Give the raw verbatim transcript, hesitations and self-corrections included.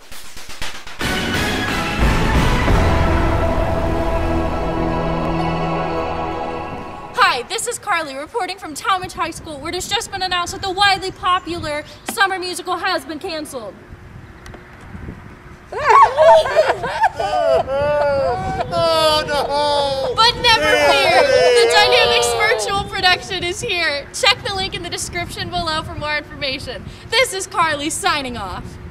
Hi, this is Carly reporting from Talmadge High School, where it has just been announced that the widely popular summer musical has been canceled. Oh, no. But never fear, the Dynamics virtual production is here. Check the link in the description below for more information. This is Carly signing off.